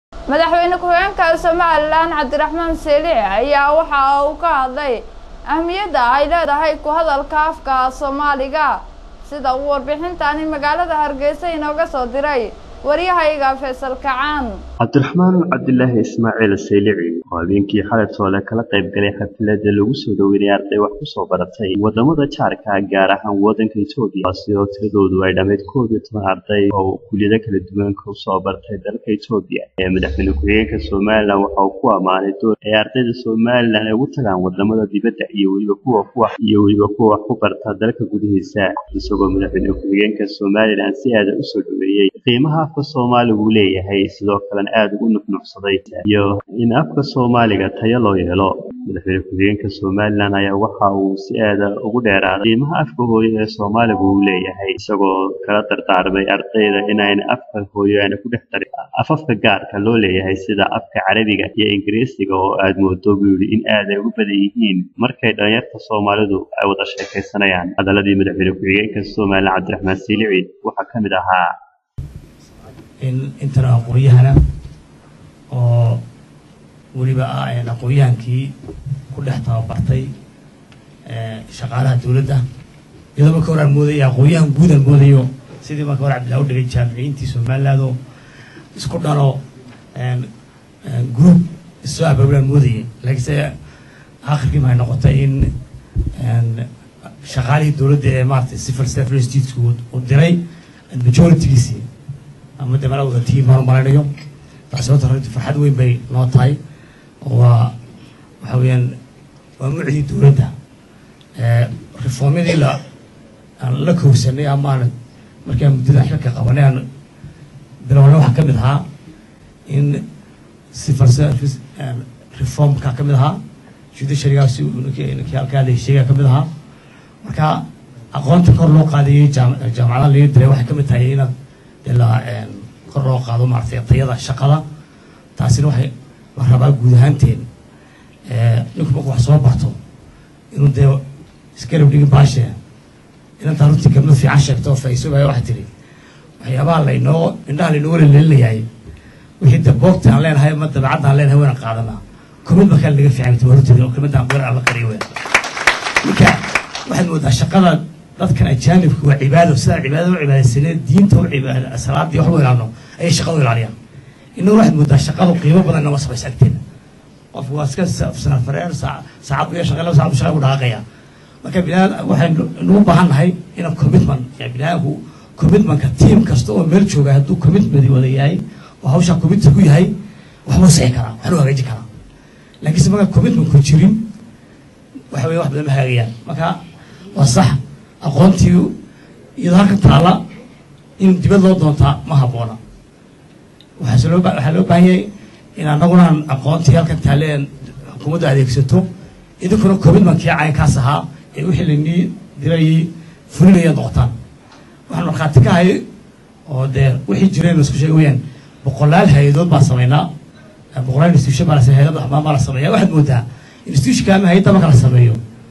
madaxweyne ku-xigeenka Soomaaliland Cabdiraxmaan Selic ayaa waxa uu ka hadlay ahmiyadda ay leedahay ku hadalka afka Soomaaliga sida uu warbixintan magaalada Hargeysa inooga soo diray wariyahayga Faysal Kacaan. Cabdiraxmaan Cabdullaahi Ismaaciil Selic habeenkii xalatooda kala qayb galay xafladda lagu soo dhaweeyay arday wax ku soo baratay wadamada jaarka gaar ahaan wadanka Itoobiya sidoo tiradoodu ay dhameyd 11 arday oo kulliyada kala duwan ka soo bartay dalka Itoobiya. Madaxweyne ku-xigeenka Soomaaliland waxa uu ku amaanay doorka ardayda Soomaaliland ugu tagaan wadamada dibadda iyo waliba kuwa ku barta dalka gudihiisa isagoo madaxweyne ku-xigeenka Soomaaliland si aad u soo dhaweeyay qiimaha afka Soomaaliga uu leeyahay sidoo kale aad ugu nuxnuxsaday iyo in afka Soomaaliga tayo loo yeelo. madaxweyne ku-xigeenka Soomaaliland ayaa waxa uu si aad ugu dheeraaday qiimaha afka hooyo ee Soomaaliga uu leeyahay isagoo kala dardaarmay ardayda inay afka hooyo ay ku dhextarin afafka gaarka loo leeyahay sida afka Carabiga iyo Ingiriisiga oo aad moodo in aad ay ugu badan yihiin markay dhalinyarada Soomaalidu ay wada sheekaysanayaan. hadaladii madaxweyne ku-xigeenka Soomaaliland Cabdiraxmaan Selic waxa kamid ahaa intana aqoonyahana oo waliba aqoonyahankii ku dhex tababartay shaqaalaha dawladda iyadoo marka hore moodaya aqoonyahan guud aan moodayo sidii marka hore Cabdilaahi u dhigay jaamiciintii Soomaaliland oo isku dhalo group soo abaabulay moodayay laakiin aakhirkii ma noqotay in shaqaalihii dawladda ee maartay civil service institute oo diray majority-giisii ama dhammaan wada tiim maraynayo taasoo taariikhda farxad weyn bay noo tahay waxa weeyaan waa mucdi dawladda reformyadii la kowsanay ama markaan muddada xilka qabanay aan bilowna waxa kamid ahaa in civil service reformka kamid ahaa judiciary-gaasi halkaa la sheegay kamid ahaa marka aqoonta kor loo qaadayay jaamacadaha laga diray waxay kamid tahay inaad kor loo qaado maartay tayada shaqada taasina waxay la rabaa guud ahaanteen ninku markuu wax soo barto inuu dee iska rabdhigi baashe inantaa runtii kelmad fiican sheegto oo faa'iiso baa waxay tiri waxyaabaha indhaha laynooga leelinayahay wixii dee boogta aan leenahay ama dabeecadda aan leenahay wayna qaadanaa komid markaa laga fiican tabarutida oo kelmadda aan weer aan la qariyo weyn marka waxaad moodaa shaqada dadkan ajaanibku waa cibaado sida cibaadada u cibaadaysaneen diinta u cibaada salaadii wax u ilaano ay shaqada u ilaaliyaan inuu waxaad moodaa shaqadu qiimo badan nama samaysa agteena qofku waa iska safsana fareen saacad iyo shaqada saacad shaqada u dhaqaaqaya marka bilaad waxaynu u baahannahay in commitment-ka team kasta oo meel jooga hadduu commitment wada yahay oo hawsha commitment ku yahay wax ma saxi karaa wax loo hagaajin karaa laakiin se marka commitment ku jirin waxa weeye wax badan ma hagaagayaan marka waa sax aqoontii iyadoo halka taala in dibad loo doontaa ma habboona waxaa loo baahan yahay in annaguna aqoontii halkan taaleen xukuumaddu adeegsato idinkuna commitment-kii caynkaas ahaa ee wixii laynii dirayay fulinaya noqotaan waxaan markhaati ka hay oo dee wixii jireen isku sheega weyaan boqolaal hay-adood baan samaynaa boqolaal institution baa la sameeya hay-ad waxbaan baa la sameeya waxaad moodaa institutionka ama hay-adda marka la sameeyo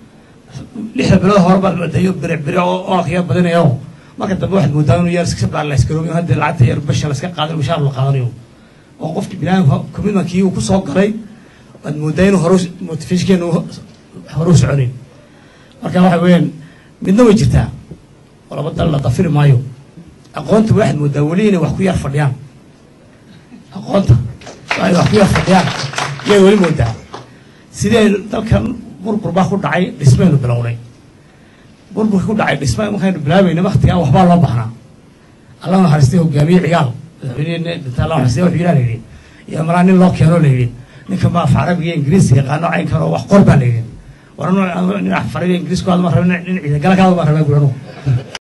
6 bilood hore baa madayo biric oo akhriya badanayo marka dambe waxaad moodaa inuu yar iska baal la iska roobiyo hadda lacagta yar basha la iska qaadanayo mushaar la qaadanayo oo qofkii bilaan commitment-kii uu ku soo galay waad moodaa inuu hore motivation-keenu hore u soconin marka waxa weeyaan midna way jirtaa oo laba dal la dafiri maayo aqoonta waxaad moodaa weli inay wax ku yar fadhiyaan aqoonta ay wax ku yar fadhiyaan yay weli moodaa sidee dalkan burbur baa ku dhacay dhismaynu bilownay burbur ku dhacay dhismay markaynu bilaabayna waqtigan waxbaa loo baahnaa allah naxariistay hogaamiye ciyaal madaxweyne inta loo xasay wuxuu yiraahday iyo maraa nin loo keeno leeyahay ninka ma af Carabiga Ingiriisiga yaqaano cayn karo wax qor baa leeyahay warano nin af Carabiga Ingiriisiga ma rabin nin ciidan galka ma rabin